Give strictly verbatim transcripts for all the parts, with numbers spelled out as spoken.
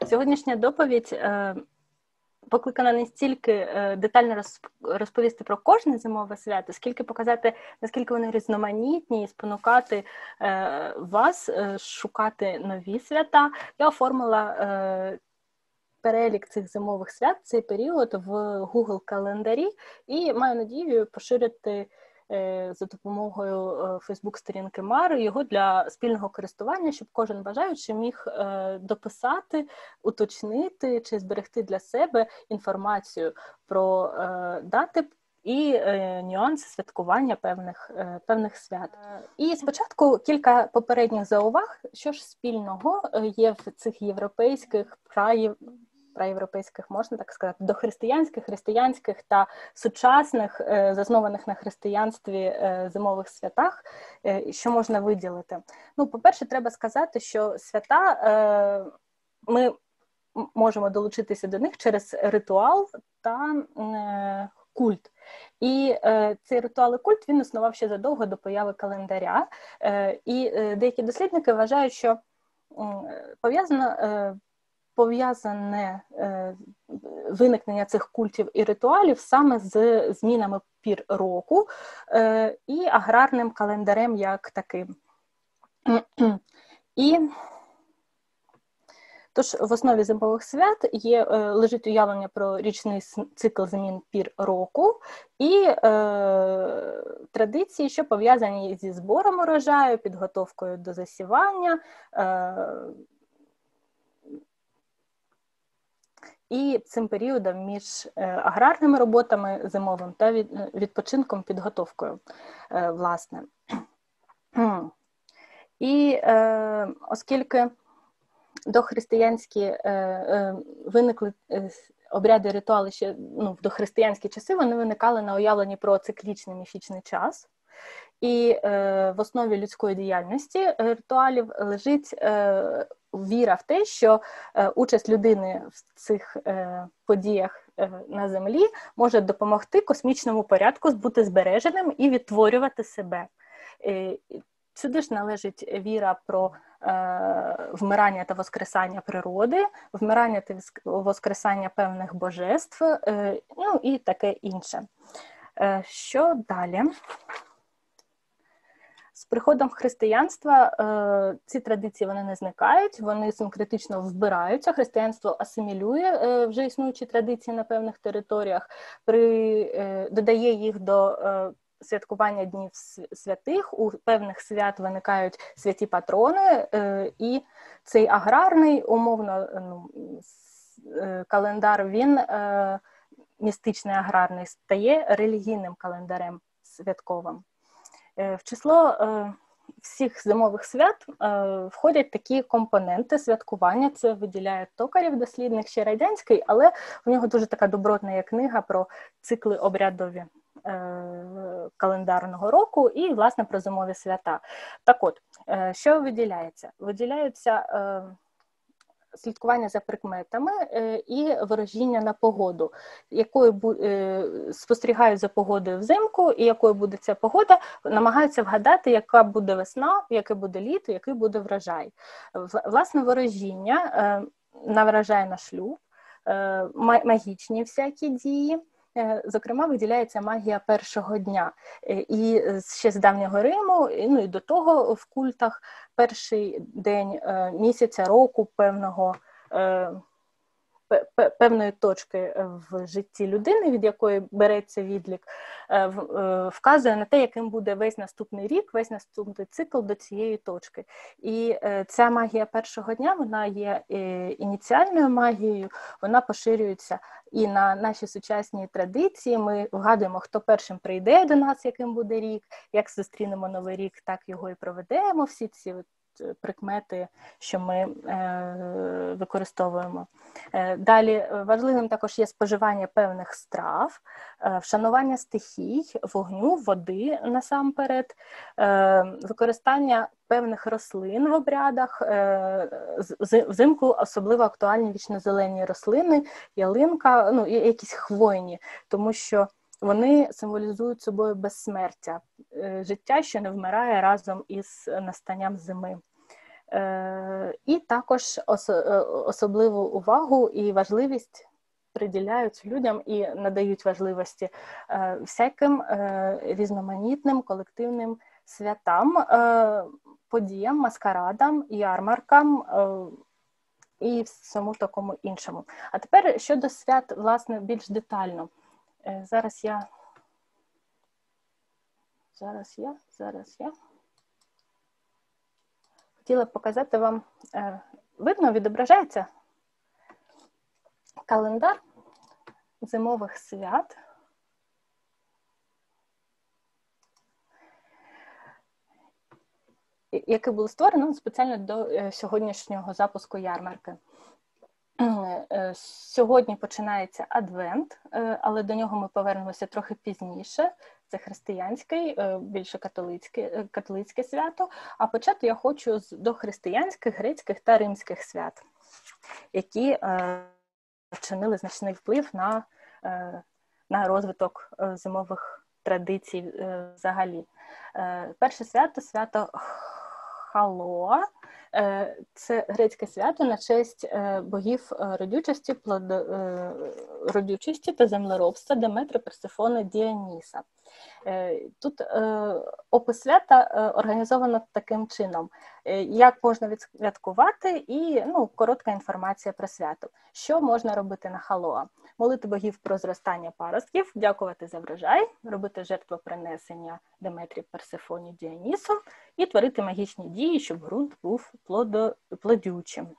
Сьогоднішня доповідь е, покликана не стільки е, детально розповісти про кожне зимове свято, скільки показати, наскільки вони різноманітні, і спонукати е, вас е, шукати нові свята. Я оформила е, перелік цих зимових свят, цей період в Google-календарі, і маю надію поширити за допомогою Фейсбук-сторінки Мари його для спільного користування, щоб кожен бажаючий міг дописати, уточнити чи зберегти для себе інформацію про дати і нюанси святкування певних, певних свят. І спочатку кілька попередніх зауваг, що ж спільного є в цих європейських праїв, праєвропейських, можна так сказати, дохристиянських, християнських та сучасних, заснованих на християнстві зимових святах, що можна виділити. Ну, по-перше, треба сказати, що свята, ми можемо долучитися до них через ритуал та культ. І цей ритуал і культ, він існував ще задовго до появи календаря. І деякі дослідники вважають, що пов'язано пов'язане е, виникнення цих культів і ритуалів саме з змінами пір року е, і аграрним календарем як таким. І тож в основі зимових свят є, е, лежить уявлення про річний цикл змін пір року і е, традиції, що пов'язані зі збором урожаю, підготовкою до засівання, е, і цим періодом між аграрними роботами зимовим та відпочинком, підготовкою, власне. І е, оскільки дохристиянські е, е, виникли обряди, ритуали ще ну, в дохристиянські часи, вони виникали на уявленні про циклічний міфічний час. І е, в основі людської діяльності ритуалів лежить е, віра в те, що е, участь людини в цих е, подіях е, на землі може допомогти космічному порядку бути збереженим і відтворювати себе. Е, сюди ж належить віра про е, вмирання та воскресання природи, вмирання та воскресання певних божеств, е, ну і таке інше. Е, що далі? З приходом християнства е, ці традиції вони не зникають, вони синкретично вбираються, християнство асимілює е, вже існуючі традиції на певних територіях, при, е, додає їх до е, святкування Днів святих, у певних свят виникають святі патрони, е, і цей аграрний, умовно, ну, календар, він е, містичний аграрний, стає релігійним календарем святковим. В число е, всіх зимових свят е, входять такі компоненти святкування. Це виділяє Токарєв, дослідник ще радянський, але у нього дуже така добротна є книга про цикли обрядові е, календарного року і, власне, про зимові свята. Так от, е, що виділяється? Виділяються е, слідкування за прикметами е, і ворожіння на погоду, якою е, спостерігають за погодою взимку, і якою буде ця погода, намагаються вгадати, яка буде весна, яке буде літо, який буде врожай. Власне, ворожіння е, на врожай на шлюб, е, магічні всякі дії. Зокрема, виділяється магія першого дня. І ще з давнього Риму, ну і до того в культах, перший день місяця, року, певного, певної точки в житті людини, від якої береться відлік, вказує на те, яким буде весь наступний рік, весь наступний цикл до цієї точки. І ця магія першого дня, вона є ініціальною магією, вона поширюється і на наші сучасні традиції. Ми вгадуємо, хто першим прийде до нас, яким буде рік, як зустрінемо новий рік, так його і проведемо, всі ці прикмети, що ми е, використовуємо. Е, далі важливим також є споживання певних страв, е, вшанування стихій, вогню, води насамперед, е, використання певних рослин в обрядах, е, взимку особливо актуальні вічнозелені рослини, ялинка, ну, якісь хвойні, тому що вони символізують собою безсмертя, життя, що не вмирає разом із настанням зими. І також особливу увагу і важливість приділяють людям і надають важливості всяким різноманітним колективним святам, подіям, маскарадам, ярмаркам і всьому такому іншому. А тепер щодо свят, власне, більш детально. Зараз я, зараз я, зараз я. Хотіла показати вам, видно, відображається календар зимових свят. Який було створено спеціально до сьогоднішнього запуску ярмарки. Сьогодні починається Адвент, але до нього ми повернемося трохи пізніше. Це християнське, більше католицьке, католицьке свято. А почати я хочу з дохристиянських, грецьких та римських свят, які вчинили значний вплив на, на розвиток зимових традицій взагалі. Перше свято – свято Халоа. Це грецьке свято на честь богів родючості, плодородючості та землеробства Деметри, Персефони, Діоніса. Тут опис свята організовано таким чином. Як можна відсвяткувати і ну, коротка інформація про свято. Що можна робити на Халоа? Молити богів про зростання паростків, дякувати за врожай, робити жертвопринесення Деметрі, Персефоні, Діонісу і творити магічні дії, щоб ґрунт був плодючим.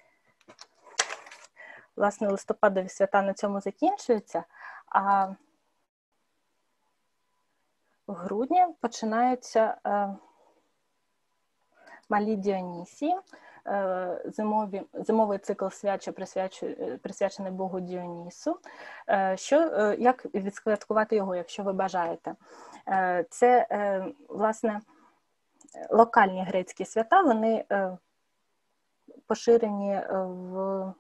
Власне, листопадові свята на цьому закінчуються, а в грудні починаються е, малі Діонісії, е, зимові, зимовий цикл свят, що присвячений Богу Діонісу. Е, що, е, як відсвяткувати його, якщо ви бажаєте? Е, це, е, власне, локальні грецькі свята, вони е, поширені в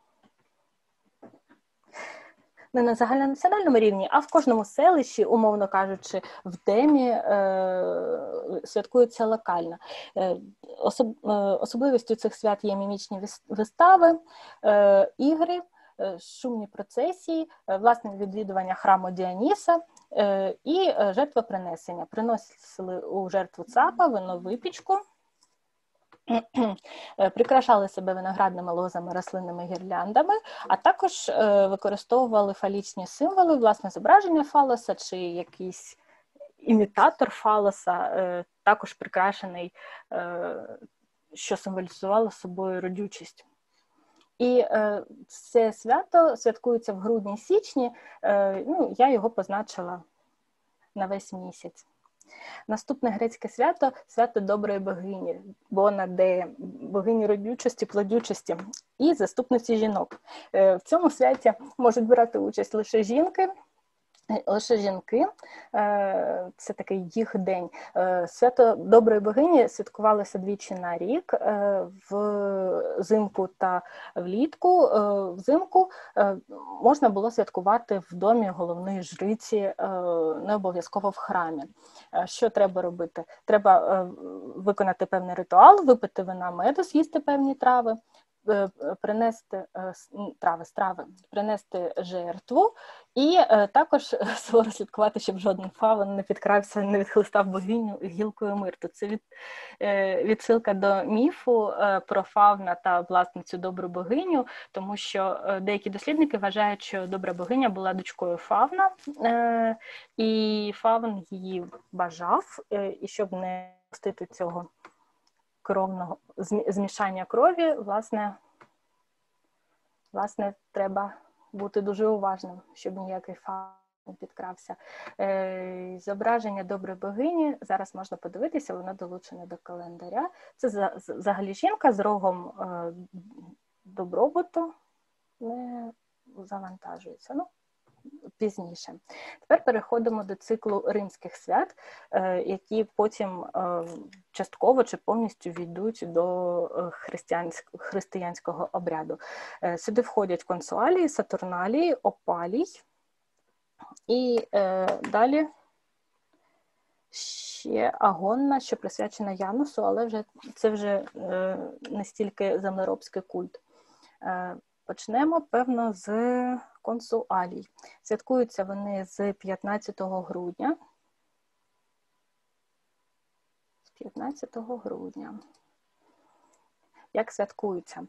не на загальнонаціональному рівні, а в кожному селищі, умовно кажучи, в темі е, святкується локально. Е, особ, е, особливістю цих свят є мімічні вистави, е, ігри, е, шумні процесії, е, власне відвідування храму Діоніса е, і е, жертвопринесення. Приносили у жертву цапа, вино, випічку, прикрашали себе виноградними лозами, рослинними гірляндами, а також е, використовували фалічні символи, власне, зображення фалоса чи якийсь імітатор фалоса, е, також прикрашений, е, що символізувало собою родючість. І е, це свято святкується в грудні-січні, е, ну, я його позначила на весь місяць. Наступне грецьке свято – свято доброї богині, Бона Дея, богині родючості, плодючості і заступниці жінок. В цьому святі можуть брати участь лише жінки, лише жінки, це такий їх день. Свято доброї богині святкувалося двічі на рік, взимку та влітку. Взимку можна було святкувати в домі головної жриці, не обов'язково в храмі. Що треба робити? Треба виконати певний ритуал, випити вина, меду, з'їсти певні трави, принести трави, страви, принести жертву і також суворо слідкувати, щоб жоден фавн не підкрався, не відхлистав богиню гілкою мирту. Це від, відсилка до міфу про фавна та, власне, цю добру богиню, тому що деякі дослідники вважають, що добра богиня була дочкою фавна, і фавн її бажав, і щоб не пустити цього кровного змішання крові, власне, власне, треба бути дуже уважним, щоб ніякий фавн не підкрався. Е, зображення доброї богині, зараз можна подивитися, воно долучене до календаря. Це взагалі жінка з рогом е, добробуту, не завантажується. Ну, пізніше. Тепер переходимо до циклу римських свят, які потім частково чи повністю війдуть до християнського обряду. Сюди входять консуалії, сатурналії, опалій і далі ще Агонна, що присвячена Янусу, але вже це вже е, не стільки землеробський культ. Е, почнемо, певно, з консуалій. Святкуються вони з п'ятнадцятого грудня. З п'ятнадцятого грудня. Як святкуються?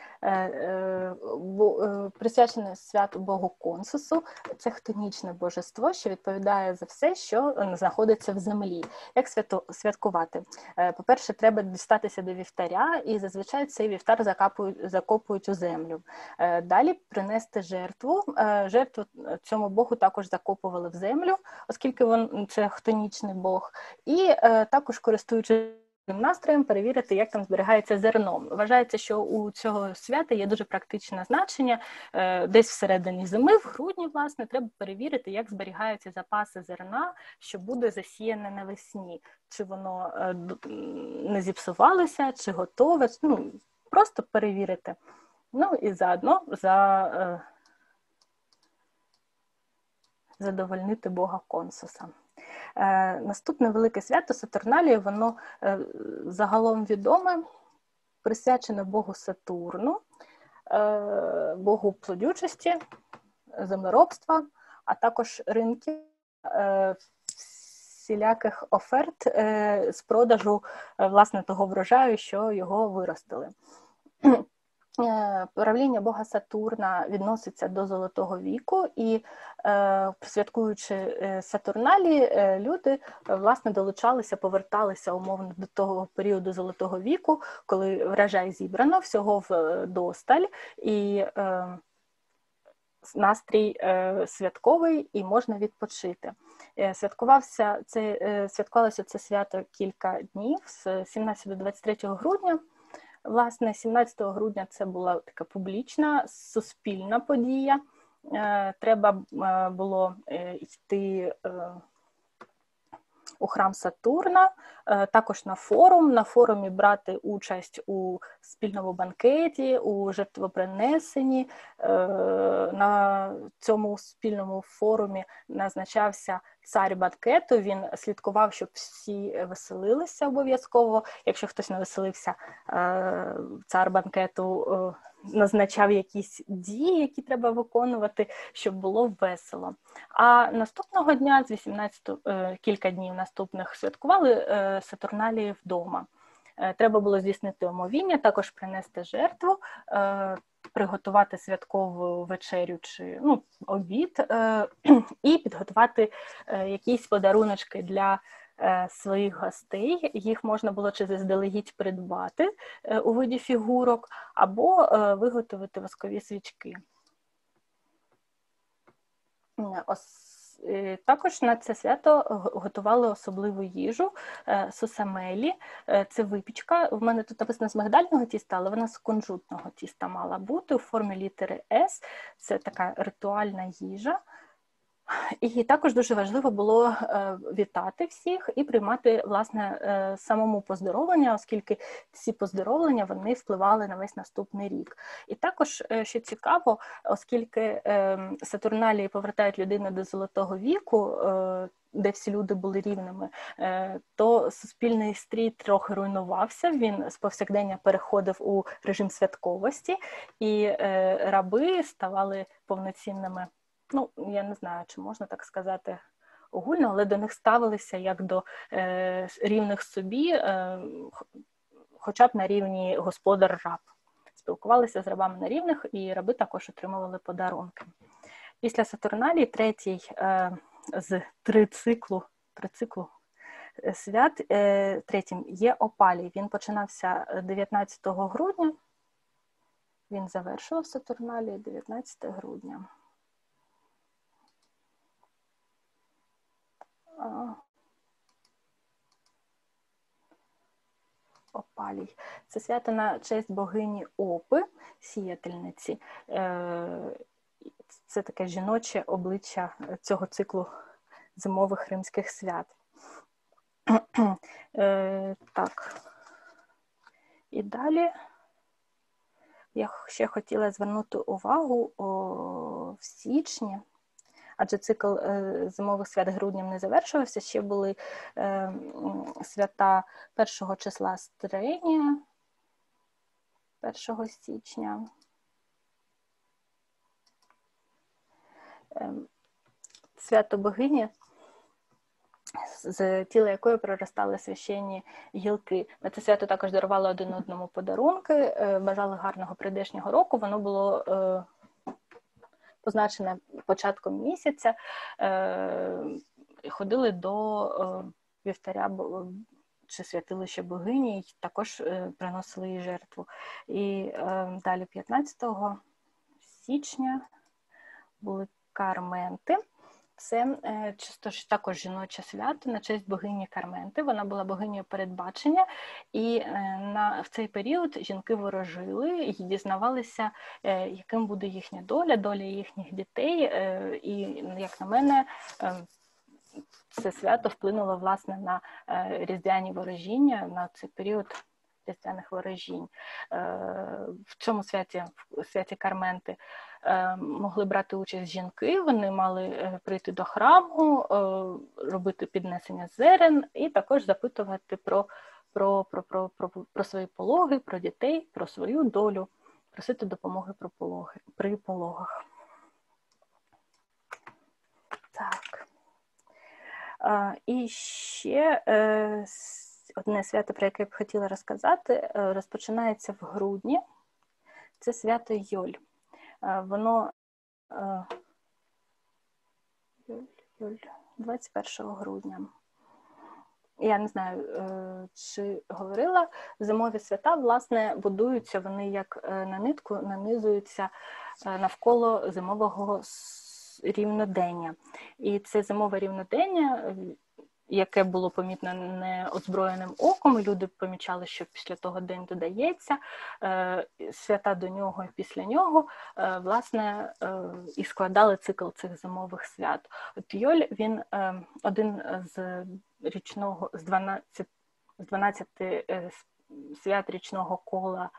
Присвячене святу Богу Консусу. Це хтонічне божество, що відповідає за все, що знаходиться в землі. Як святкувати? По-перше, треба дістатися до вівтаря, і зазвичай цей вівтар закапують, закопують у землю. Далі принести жертву. Жертву цьому Богу також закопували в землю, оскільки він, це хтонічний Бог. І також, користуючись настроєм, перевірити, як там зберігається зерно. Вважається, що у цього свята є дуже практичне значення. Десь всередині зими, в грудні, власне, треба перевірити, як зберігаються запаси зерна, що буде засіяне навесні. Чи воно не зіпсувалося, чи готове. Ну, просто перевірити. Ну, і заодно за... задовольнити Бога Консуса. Е, наступне велике свято Сатурналії, воно е, загалом відоме, присвячене Богу Сатурну, е, Богу плодючості, землеробства, а також ринків, е, всіляких оферт е, з продажу е, власне того врожаю, що його виростили. Правління Бога Сатурна відноситься до Золотого віку, і е, святкуючи е, Сатурналі, е, люди е, власне долучалися, поверталися умовно до того періоду Золотого віку, коли врожай зібрано, всього вдосталь, і е, настрій е, святковий, і можна відпочити. Е, святкувався це, е, святкувалося це свято кілька днів, з сімнадцятого до двадцять третього грудня. Власне, сімнадцятого грудня це була така публічна, суспільна подія. Треба було йти у храм Сатурна, також на форум, на форумі брати участь у спільному банкеті, у жертвопринесенні. На цьому спільному форумі назначався цар банкету, він слідкував, щоб всі веселилися обов'язково. Якщо хтось не веселився, цар банкету назначав якісь дії, які треба виконувати, щоб було весело. А наступного дня, з вісімнадцятого, кілька днів наступних, святкували Сатурналії вдома. Треба було здійснити омовіння, також принести жертву, приготувати святкову вечерю чи ну, обід і підготувати якісь подаруночки для своїх гостей. Їх можна було чи заздалегідь придбати у виді фігурок, або виготовити воскові свічки. Також на це свято готували особливу їжу – сусамелі. Це випічка. В мене тут написано з мигдального тіста, але вона з кунжутного тіста мала бути у формі літери «С». Це така ритуальна їжа. І також дуже важливо було вітати всіх і приймати, власне, самому поздоровлення, оскільки ці поздоровлення, вони впливали на весь наступний рік. І також, що цікаво, оскільки Сатурналії повертають людину до Золотого віку, де всі люди були рівними, то суспільний стрій трохи руйнувався, він з повсякдення переходив у режим святковості, і раби ставали повноцінними. Ну, я не знаю, чи можна так сказати огульно, але до них ставилися як до е, рівних собі, е, хоча б на рівні господар-раб. Спілкувалися з рабами на рівних, і раби також отримували подарунки. Після Сатурналії третій е, з трициклу, трициклу свят, е, третім є Опалій. Він починався дев'ятнадцятого грудня, він завершував Сатурналію дев'ятнадцятого грудня. Опалій. Це свято на честь богині Опи, сіятельниці. Це таке жіноче обличчя цього циклу зимових римських свят. Так. І далі я ще хотіла звернути увагу о, в січні, адже цикл зимових свят груднем не завершувався, ще були свята першого числа Стрення, першого січня, свято богині, з тіла якої проростали священні гілки. На це свято також дарували один одному подарунки, бажали гарного прийдешнього року. Воно було позначене початком місяця, ходили до вівтаря чи святилища богині, і також приносили їй жертву. І далі п'ятнадцятого січня були Карменти. Це чисто ж також жіноче свято на честь богині Карменти. Вона була богинею передбачення, і на, в цей період жінки ворожили і дізнавалися, яким буде їхня доля, доля їхніх дітей. І, як на мене, це свято вплинуло, власне, на різдвяні ворожіння, на цей період різдвяних ворожінь. В цьому святі, в святі Карменти, могли брати участь жінки, вони мали прийти до храму, робити піднесення зерен і також запитувати про, про, про, про, про, про свої пологи, про дітей, про свою долю, просити допомоги про пологи, при пологах. Так. І ще одне свято, про яке я б хотіла розказати, розпочинається в грудні. Це свято Йоль. Воно двадцять першого грудня. Я не знаю, чи говорила, зимові свята, власне, будуються, вони як на нитку нанизуються навколо зимового рівнодення. І це зимове рівнодення, яке було помітно неозброєним оком, люди помічали, що після того день додається, свята до нього і після нього, власне, і складали цикл цих зимових свят. От Йоль, він один з річного, з дванадцяти, з дванадцяти свят річного кола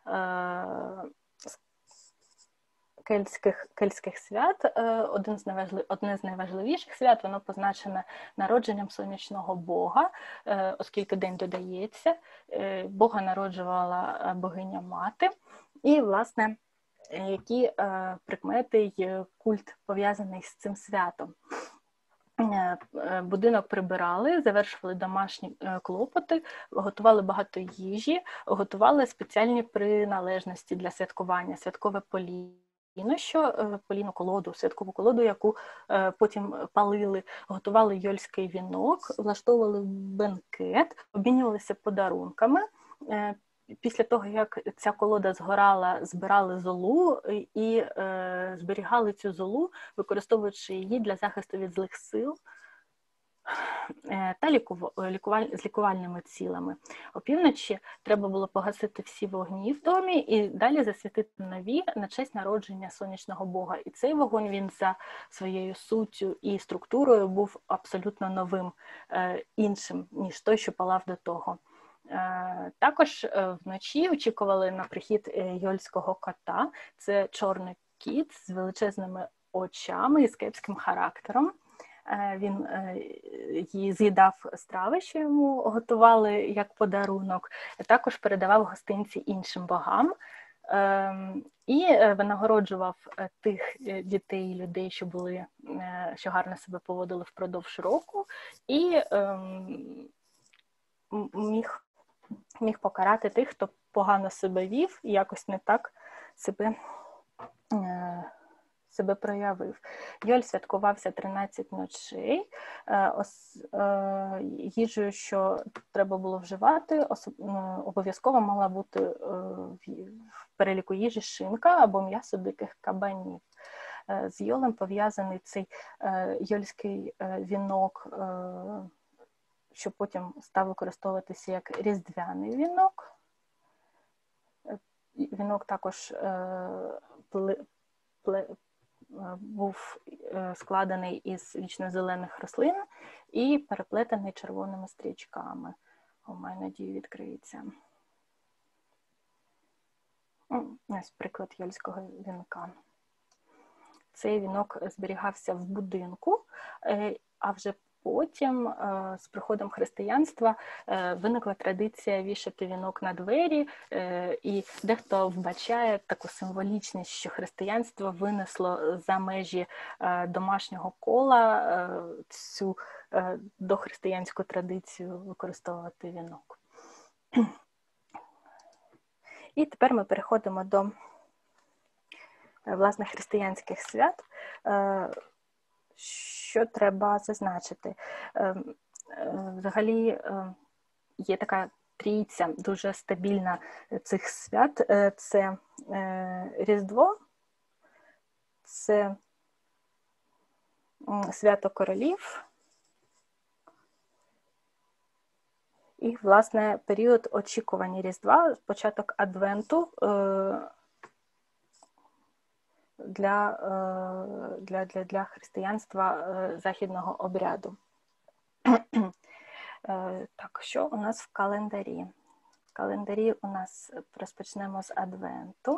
Кельтських, кельтських свят, один з найважлив, одне з найважливіших свят, воно позначене народженням сонячного бога, оскільки день додається. Бога народжувала богиня мати. І, власне, які прикмети й культ пов'язаний з цим святом. Будинок прибирали, завершували домашні клопоти, готували багато їжі, готували спеціальні приналежності для святкування, святкове полі. Що поліну колоду, святкову колоду, яку е, потім палили, готували йольський вінок, влаштовували бенкет, обмінювалися подарунками. Е, після того, як ця колода згорала, збирали золу і е, зберігали цю золу, використовуючи її для захисту від злих сил та лікуваль... з лікувальними цілами. Опівночі треба було погасити всі вогні в домі і далі засвітити нові на честь народження сонячного бога. І цей вогонь, він за своєю суттю і структурою був абсолютно новим, іншим, ніж той, що палав до того. Також вночі очікували на прихід йольського кота. Це чорний кіт з величезними очами і з кепським характером. Він її з'їдав страви, що йому готували як подарунок, також передавав гостинці іншим богам і винагороджував тих дітей і людей, що були, що гарно себе поводили впродовж року, і міг, міг покарати тих, хто погано себе вів і якось не так себе себе проявив. Йоль святкувався тринадцять ночей. Їжею, що треба було вживати, обов'язково мала бути в переліку їжі шинка або м'ясо диких кабанів. З Йолем пов'язаний цей йольський вінок, що потім став використовуватися як різдвяний вінок. Вінок також був складений із вічнозелених рослин і переплетений червоними стрічками. О, маю надію, відкриється. Ось приклад йольського вінка. цей вінок зберігався в будинку, а вже потім, з приходом християнства, виникла традиція вішати вінок на двері, і дехто вбачає таку символічність, що християнство винесло за межі домашнього кола цю дохристиянську традицію використовувати вінок. І тепер ми переходимо до, власне, християнських свят. Що треба зазначити? Взагалі є така трійця дуже стабільна цих свят. Це Різдво, це свято королів і, власне, період очікування Різдва, початок Адвенту для, для, для, для християнства західного обряду. Так, що у нас в календарі? В календарі у нас розпочнемо з Адвенту.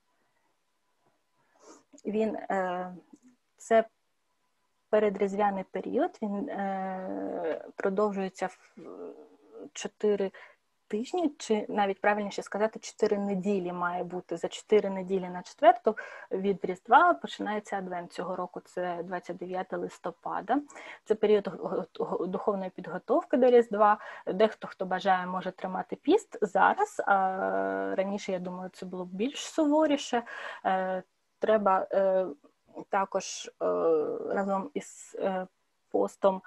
Він, це передріздвяний період, він продовжується в чотири тижні, чи навіть правильніше сказати, чотири неділі має бути. За чотири неділі на четверту від Різдва починається Адвент. Цього року це двадцять дев'яте листопада. Це період духовної підготовки до Різдва. Дехто, хто бажає, може тримати піст зараз, а раніше, я думаю, це було б більш суворіше. Треба також разом із постом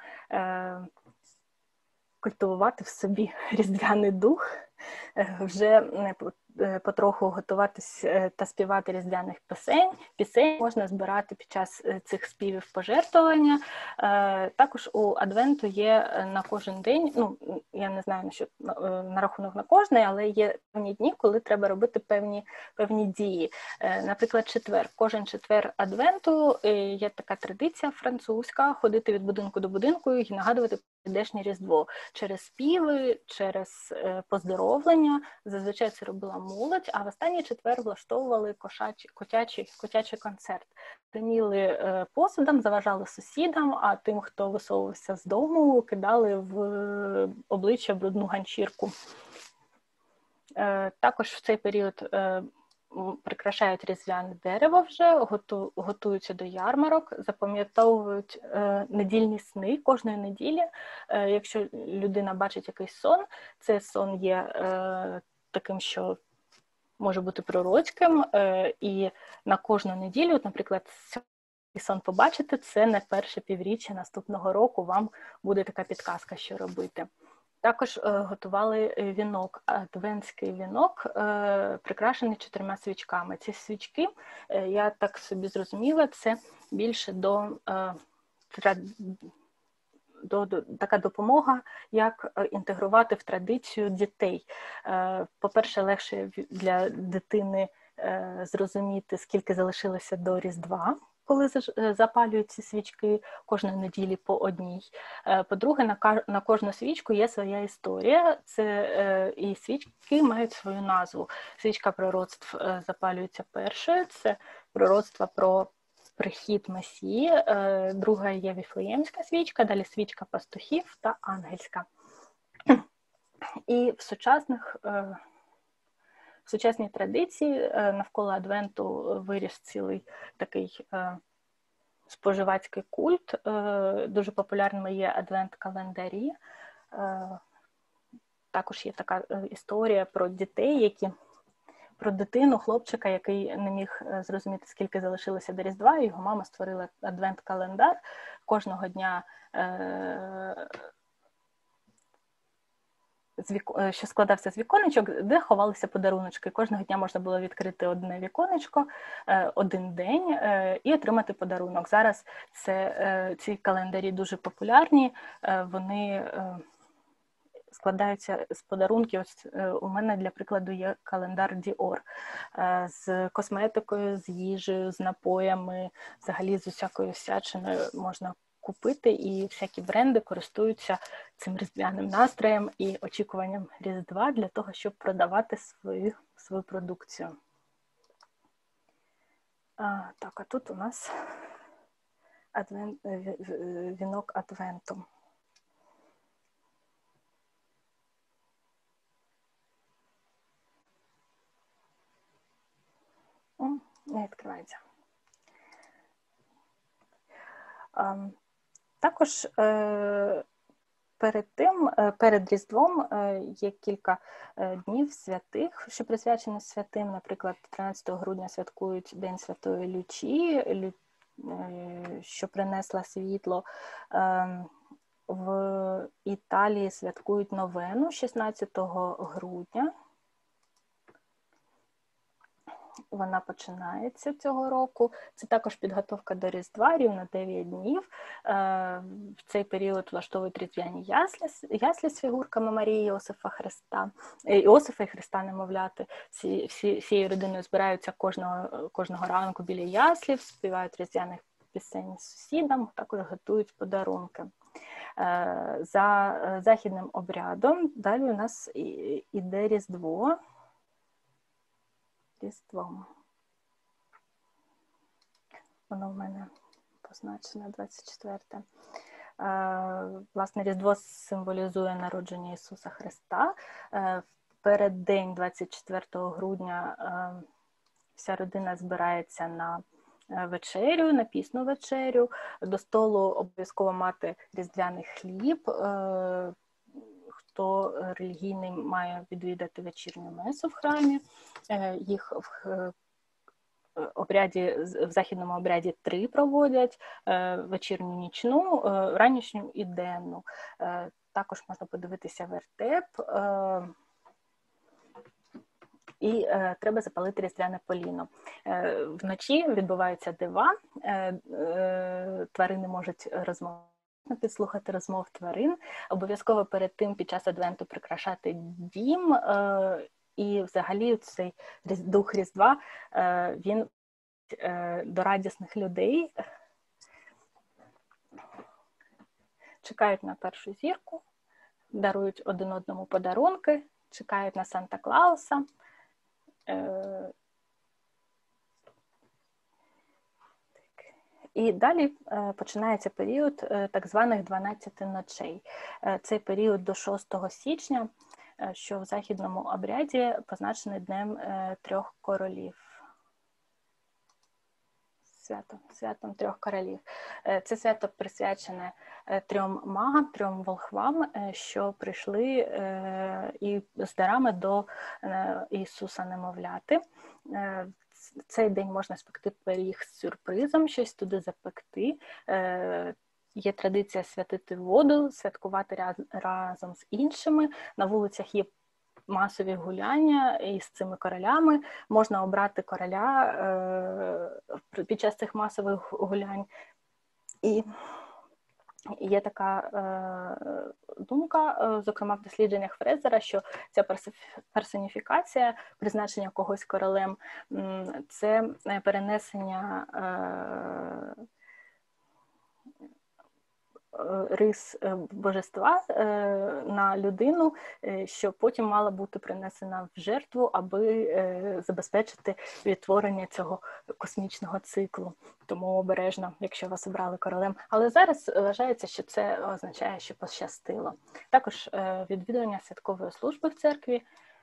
культивувати в собі різдвяний дух, вже потроху готуватись та співати різдвяних пісень. Пісень можна збирати під час цих співів пожертвування. Також у Адвенту є на кожен день, ну, я не знаю, що на рахунок на кожний, але є певні дні, коли треба робити певні, певні дії. Наприклад, четвер. Кожен четвер Адвенту є така традиція французька, ходити від будинку до будинку і нагадувати прийдешнє Різдво. Через співи, через поздоровлення. Зазвичай це робила молодь, а в останній четвер влаштовували кошачий, котячий, котячий концерт. Гриміли посудом, заважали сусідам, а тим, хто висовувався з дому, кидали в обличчя брудну ганчірку. Також в цей період прикрашають різдвяне дерево вже, готу, готуються до ярмарок, запам'ятовують е, недільні сни кожної неділі. Е, якщо людина бачить якийсь сон, цей сон є е, таким, що може бути пророцьким, е, і на кожну неділю, наприклад, цей сон побачити, це не перше півріччя наступного року, вам буде така підказка, що робити. Також е, готували вінок, адвентський вінок, е, прикрашений чотирма свічками. Ці свічки, е, я так собі зрозуміла, це більше до, е, до, до така допомога, як інтегрувати в традицію дітей. Е, по-перше, легше для дитини е, зрозуміти, скільки залишилося до Різдва, коли запалюють ці свічки кожної неділі по одній. По-друге, на кожну свічку є своя історія, це, і свічки мають свою назву. Свічка пророцтв запалюється першою, це пророцтво про прихід Месії, друга є Віфлеємська свічка, далі свічка пастухів та ангельська. І в сучасних В сучасній традиції навколо Адвенту виріс цілий такий споживацький культ. Дуже популярними є адвент-календарі. Також є така історія про дітей, які про дитину, хлопчика, який не міг зрозуміти, скільки залишилося до Різдва, і його мама створила адвент-календар. Кожного дня що складався з віконечок, де ховалися подаруночки. Кожного дня можна було відкрити одне віконечко, один день і отримати подарунок. Зараз це, ці календарі дуже популярні, вони складаються з подарунків. Ось у мене, для прикладу, є календар Dior з косметикою, з їжею, з напоями, взагалі з усякою всячиною можна купити, і всякі бренди користуються цим різдвяним настроєм і очікуванням Різдва для того, щоб продавати свою, свою продукцію. А, так, а тут у нас адвент, вінок Адвенту. Не відкривається. А, також е, перед тим, перед Різдвом є кілька днів святих, що присвячені святим. Наприклад, тринадцятого грудня святкують День Святої Лючії, що принесла світло. В Італії святкують новену шістнадцятого грудня. Вона починається цього року. Це також підготовка до Різдва, рівно дев'ять днів. В цей період влаштовують різдвяні яслі, яслі з фігурками Марії, Йосифа, Христа, Іосифа і Христа немовляти. Всі, всі, всією родиною збираються кожного, кожного ранку біля яслів, співають різдвяних пісень сусідам, також готують подарунки. За західним обрядом далі у нас іде Різдво. Різдво. Воно в мене позначене двадцять четверте. Власне, Різдво символізує народження Ісуса Христа. В переддень двадцять четвертого грудня вся родина збирається на вечерю, на пісну вечерю. До столу обов'язково мати різдвяний хліб. Хто релігійний має відвідати вечірню месу в храмі. Їх в обряді, в західному обряді три проводять: вечірню, нічну, ранішню і денну. Також можна подивитися вертеп. І е, треба запалити різдвяне поліно. Е, вночі відбуваються дива, е, е, тварини можуть розмовляти, підслухати розмов тварин. Обов'язково перед тим під час Адвенту прикрашати дім. Е, і взагалі цей дух Різдва, е, він е, до радісних людей. Чекають на першу зірку, дарують один одному подарунки, чекають на Санта-Клауса. І далі починається період так званих дванадцяти ночей. Цей період до шостого січня, що в західному обряді позначений Днем трьох королів. Свято, святом трьох королів. Це свято присвячене трьом магам, трьом волхвам, що прийшли і з дарами до Ісуса немовляти. Цей день можна спекти пиріг з сюрпризом, щось туди запекти. Є традиція святити воду, святкувати раз, разом з іншими. На вулицях є масові гуляння із цими королями. Можна обрати короля е, під час цих масових гулянь. І є така е, думка, е, зокрема в дослідженнях Фрезера, що ця персоніфікація, призначення когось королем, це перенесення е, рис божества на людину, що потім мала бути принесена в жертву, аби забезпечити відтворення цього космічного циклу. Тому обережно, якщо вас обрали королем. Але зараз вважається, що це означає, що пощастило. Також відвідування святкової служби в церкві.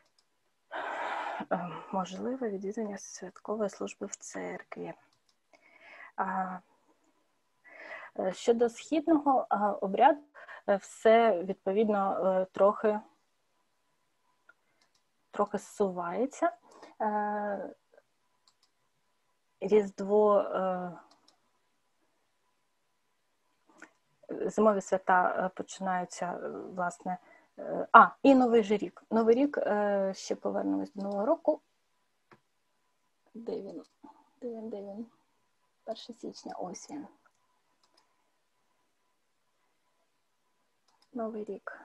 Можливе відвідування святкової служби в церкві. Щодо східного обряду, все, відповідно, трохи, трохи зсувається. Різдво, зимові свята починаються, власне, а, і Новий же рік. Новий рік, ще повернемось до Нового року. Де він? Де він, де він? перше січня, ось він. Новий рік.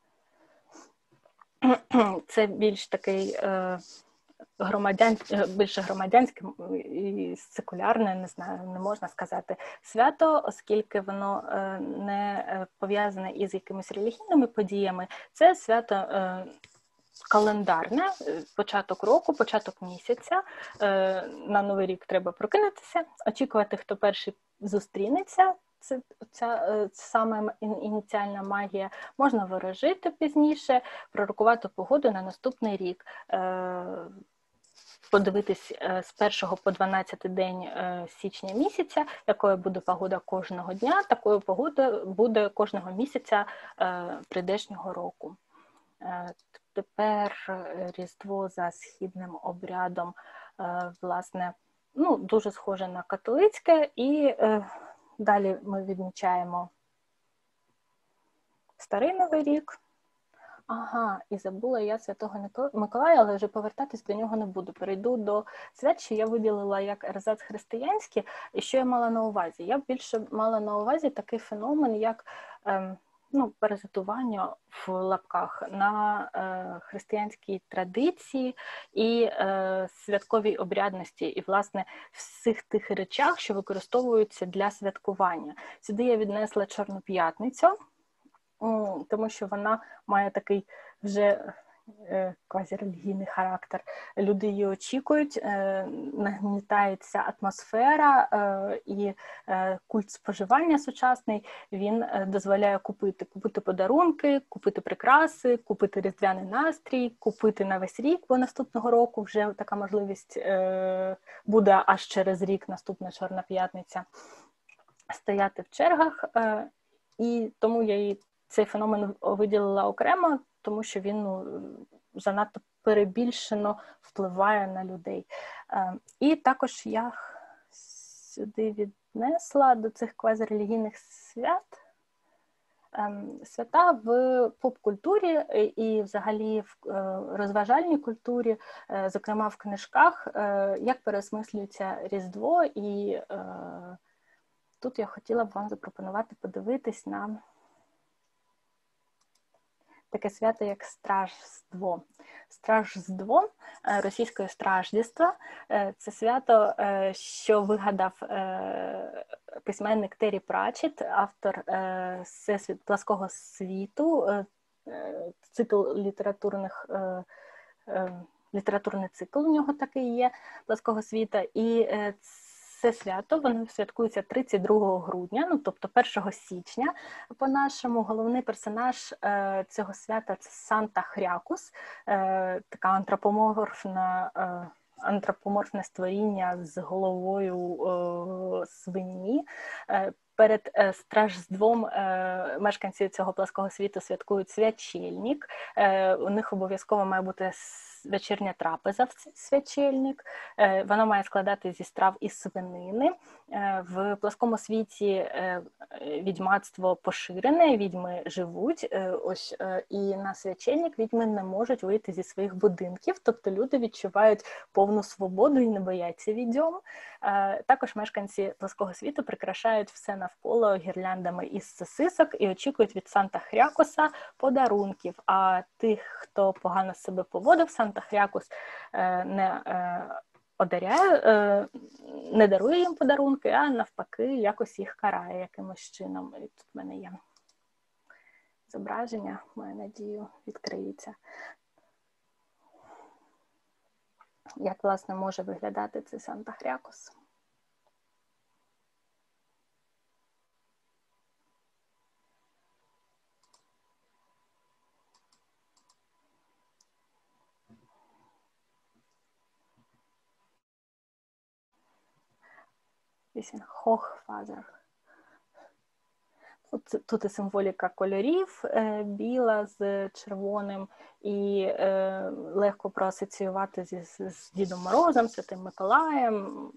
Це більш такий е, громадян, більше громадянське і секулярне, не знаю, не можна сказати, свято, оскільки воно е, не пов'язане із якимись релігійними подіями. Це свято е, календарне, початок року, початок місяця. На Новий рік треба прокинутися, очікувати, хто перший зустрінеться. Це ця саме ініціальна магія. Можна ворожити пізніше, пророкувати погоду на наступний рік. Подивитись з першого по дванадцятий день січня місяця, якою буде погода кожного дня, такою погодою буде кожного місяця прийдешнього року. Тепер Різдво за східним обрядом, власне, ну, дуже схоже на католицьке, і далі ми відмічаємо Старий Новий рік. Ага, і забула я Святого Миколая, але вже повертатись до нього не буду. Перейду до свят, що я виділила як ерзац християнський, і що я мала на увазі. Я більше мала на увазі такий феномен, як ем, ну, паразитування в лапках на е, християнській традиції і е, святковій обрядності, і, власне, всіх тих речах, що використовуються для святкування. Сюди я віднесла Чорну п'ятницю, тому що вона має такий вже е, квазірелігійний характер. Люди її очікують, е, нагнітається атмосфера, е, і е, культ споживання сучасний, він е, дозволяє купити, купити подарунки, купити прикраси, купити різдвяний настрій, купити на весь рік, бо наступного року вже така можливість е, буде аж через рік, наступна Чорна п'ятниця, стояти в чергах, е, і тому я її цей феномен виділила окремо, тому що він ну, занадто перебільшено впливає на людей. І також я сюди віднесла до цих квазірелігійних свят свята в поп-культурі і взагалі в розважальній культурі, зокрема в книжках, як переосмислюється Різдво. І тут я хотіла б вам запропонувати подивитись на таке свято, як Страждво. Страждво, російською Страждєство, це свято, що вигадав письменник Террі Пратчетт, автор Всесвіт плаского світу, цикл літературних, літературний цикл у нього такий є, плаского світа, і це свято, воно святкується тридцять другого грудня, ну, тобто першого січня. По-нашому головний персонаж е, цього свята – це Санта Хрякус, е, така антропоморфна, е, антропоморфне створіння з головою е, свині. Е, Перед е, Страждвом е, мешканці цього плаского світу святкують свячельник. Е, у них обов'язково має бути вечірня трапеза в свячельник. Е, вона має складати зі страв із свинини. Е, в пласкому світі е, відьмацтво поширене, відьми живуть. Е, ось, е, і на свячельник відьми не можуть вийти зі своїх будинків, тобто люди відчувають повну свободу і не бояться відьом. Е, також мешканці плаского світу прикрашають все навколо гірляндами із сосисок і очікують від Санта Хрякуса подарунків. А тих, хто погано себе поводив, Санта Хрякус е, не е, одаряє, е, не дарує їм подарунки, а навпаки якось їх карає якимось чином. І тут в мене є зображення, маю надію, відкриється. Як, власне, може виглядати цей Санта Хрякус? Hochfaser. Тут, тут і символіка кольорів, е, біла з червоним, і е, легко проасоціювати зі, з Дідом Морозом, Святим Миколаєм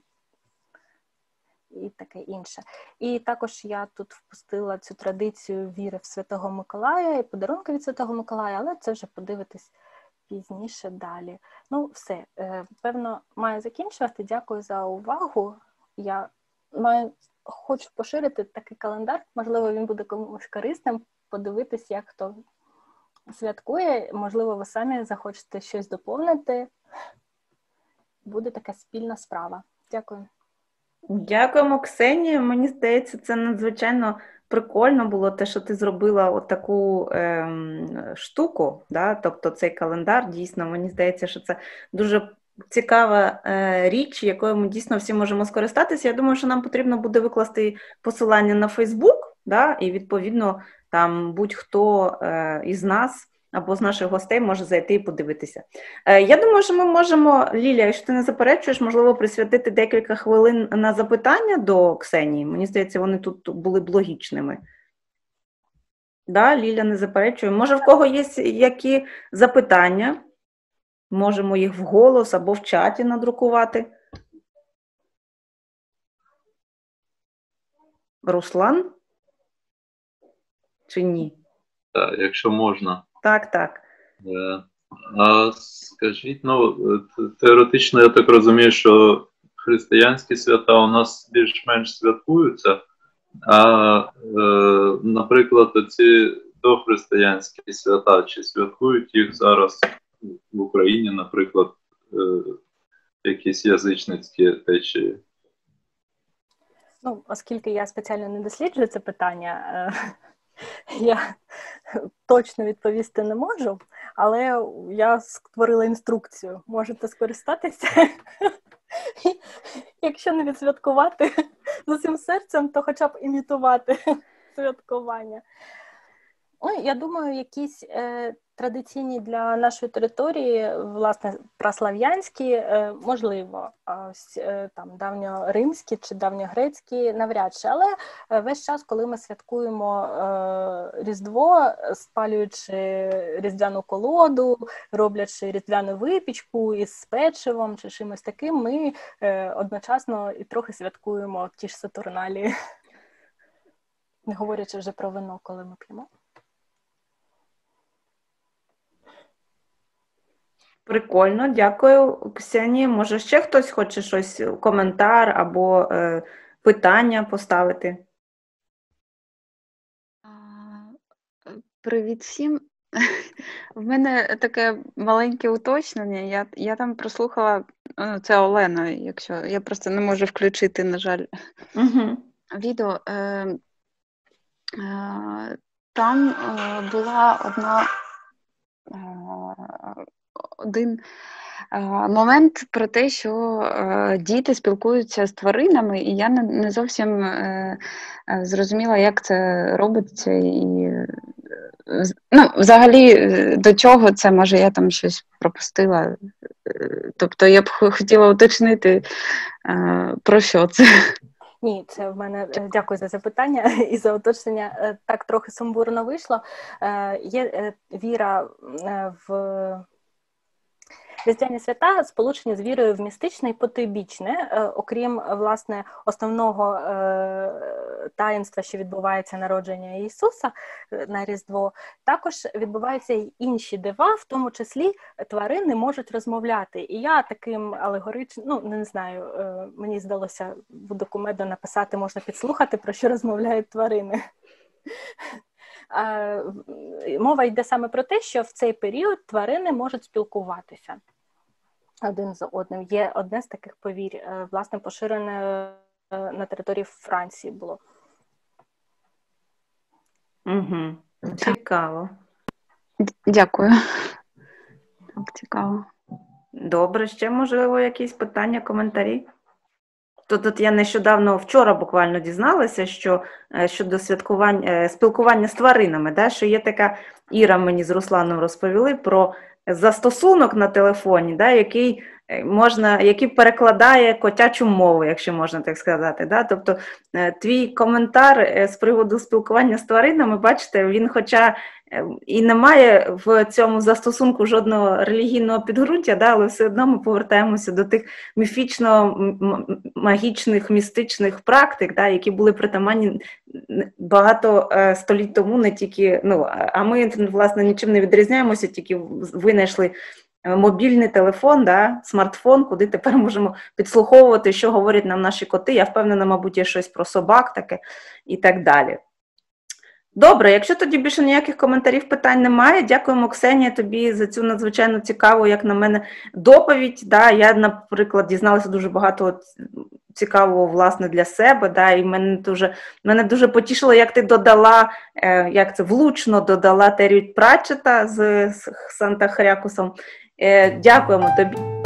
і таке інше. І також я тут впустила цю традицію віри в Святого Миколая і подарунки від Святого Миколая, але це вже подивитись пізніше далі. Ну, все, е, певно, маю закінчувати. Дякую за увагу. Я маю, хочу поширити такий календар, можливо, він буде комусь корисним, подивитись, як хто святкує, можливо, ви самі захочете щось доповнити. Буде така спільна справа. Дякую. Дякуємо, Ксенія. Мені здається, це надзвичайно Прикольно було те, що ти зробила от таку ем, штуку, да? Тобто цей календар, дійсно, мені здається, що це дуже цікава е, річ, якою ми дійсно всі можемо скористатися. Я думаю, що нам потрібно буде викласти посилання на Фейсбук, да? І відповідно там будь-хто е, із нас або з наших гостей може зайти і подивитися. Е, я думаю, що ми можемо, Лілія, якщо ти не заперечуєш, можливо, присвятити декілька хвилин на запитання до Ксенії. Мені здається, вони тут були б логічними. Да, Ліля не заперечує. Може, в кого є які запитання? Можемо їх вголос або в чаті надрукувати. Руслан? Чи ні? Так, якщо можна. Так, так. А скажіть, ну, теоретично, я так розумію, що християнські свята у нас більш-менш святкуються, а, е, наприклад, ці дохристиянські свята, чи святкують їх зараз в Україні, наприклад, е, якісь язичницькі течії? Ну, оскільки я спеціально не досліджую це питання, я точно відповісти не можу, але я створила інструкцію. Можете скористатися. Якщо не відсвяткувати з усім серцем, то хоча б імітувати святкування. Ну, я думаю, якісь е, традиційні для нашої території, власне, праслав'янські, е, можливо, ось, е, там, давньоримські чи давньогрецькі навряд чи, але е, весь час, коли ми святкуємо е, Різдво, спалюючи різдвяну колоду, роблячи різдвяну випічку із печивом чи чимось таким, ми е, одночасно і трохи святкуємо ті ж сатурналії, не говорячи вже про вино, коли ми п'ємо. Прикольно, дякую, Ксенії. Може, ще хтось хоче щось, коментар або е, питання поставити? Привіт всім. В мене таке маленьке уточнення. Я, я там прослухала, ну, це Олена, якщо я просто не можу включити, на жаль, Угу. відео. Е, е, там е, була одна е, один е, момент про те, що е, діти спілкуються з тваринами, і я не, не зовсім е, е, зрозуміла, як це робиться, і е, ну, взагалі, до чого це, може, я там щось пропустила. Тобто я б хотіла уточнити, е, про що це. Ні, це в мене, дякую за запитання і за уточнення, так трохи сумбурно вийшло. Є віра в різдвяні свята сполучені з вірою в містичне і потойбічне, окрім, власне, основного таїнства, що відбувається народження Ісуса на Різдво, також відбуваються й інші дива, в тому числі тварини можуть розмовляти. І я таким алегоричним, ну, не знаю, мені здалося в документу написати, можна підслухати, про що розмовляють тварини. Мова йде саме про те, що в цей період тварини можуть спілкуватися один з одним. Є одне з таких повірь, власне, поширене на території Франції було. Угу. Цікаво. Дякую. Так, цікаво. Добре, ще, можливо, якісь питання, коментарі? Тут, тут я нещодавно, вчора буквально дізналася, що щодо святкування, спілкування з тваринами, да, що є така, Іра мені з Русланом розповіли про застосунок на телефоні, да, який можна, який перекладає котячу мову, якщо можна так сказати. Да? Тобто твій коментар з приводу спілкування з тваринами, бачите, він хоча і не має в цьому застосунку жодного релігійного підґрунтя, да, але все одно ми повертаємося до тих міфічно-магічних, містичних практик, да, які були притаманні багато е, століть тому, не тільки, ну, а ми, власне, нічим не відрізняємося, тільки винайшли мобільний телефон, да, смартфон, куди тепер можемо підслуховувати, що говорять нам наші коти. Я впевнена, мабуть, є щось про собак таке і так далі. Добре, якщо тоді більше ніяких коментарів, питань немає, дякуємо, Ксенія, тобі за цю надзвичайно цікаву, як на мене, доповідь. Да, я, наприклад, дізналася дуже багато от цікавого, власне, для себе, да, і мене дуже, мене дуже потішило, як ти додала, е, як це, влучно додала Террі Пратчета з, з Санта Хрякусом. Е, дякуємо тобі.